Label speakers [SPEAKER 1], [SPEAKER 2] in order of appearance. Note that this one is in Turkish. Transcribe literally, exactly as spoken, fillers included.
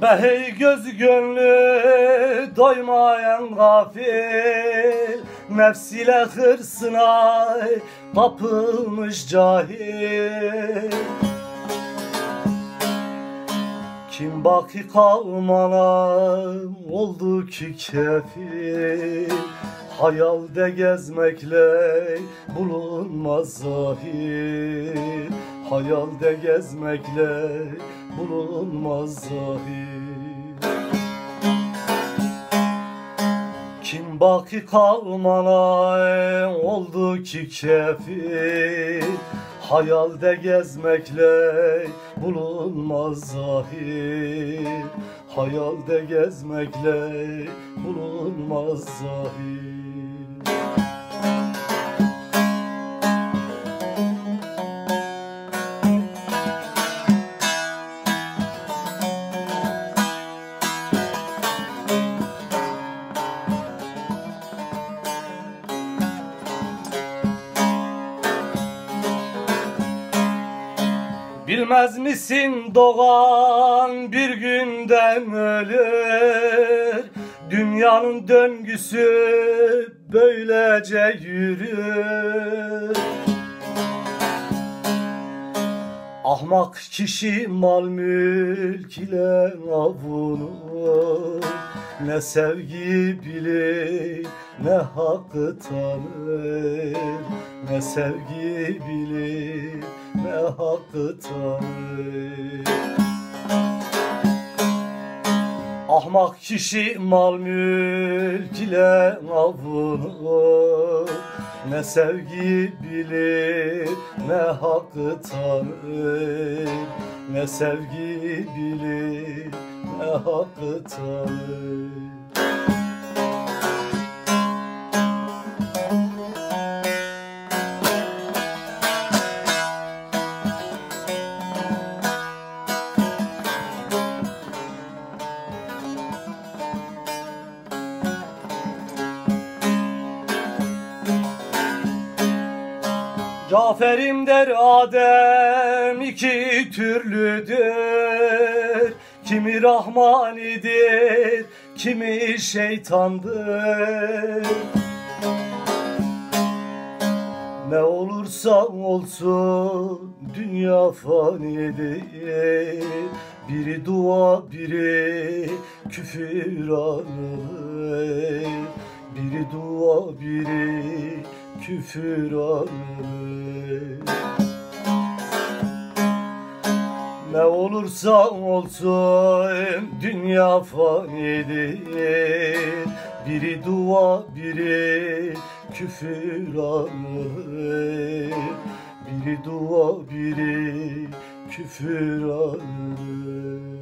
[SPEAKER 1] Mehey göz gönlü doymayan gafil, nefsiyle hırsına kapılmış cahil. Kim baki kalmana oldu ki kefil, hayalde gezmekle bulunmaz zahir. Hayalde gezmekle bulunmaz zahir. Kim baki kalmana oldu ki kefil, hayalde gezmekle bulunmaz zahir. Hayalde gezmekle bulunmaz zahir. Bilmez misin doğan bir günden ölür, dünyanın döngüsü böylece yürür. Ahmak kişi mal mülk ile avunur, ne sevgi bilir ne hakkı tanır. Ne sevgi bilir ne hakkı tanır. Ahmak kişi mal mülk ile avunur, ne sevgi bilir ne hakkı tanır. Ne sevgi bilir ne hakkı tanır. Caferim der Adem iki türlüdür, kimi Rahmanidir, kimi şeytandır. Ne olursa olsun dünya fanidir, biri dua biri küfür anılır. Biri dua biri küfür anılır. Ne olursa olsun dünya fanidir, biri dua biri küfür anılır. Biri dua biri küfür anılır.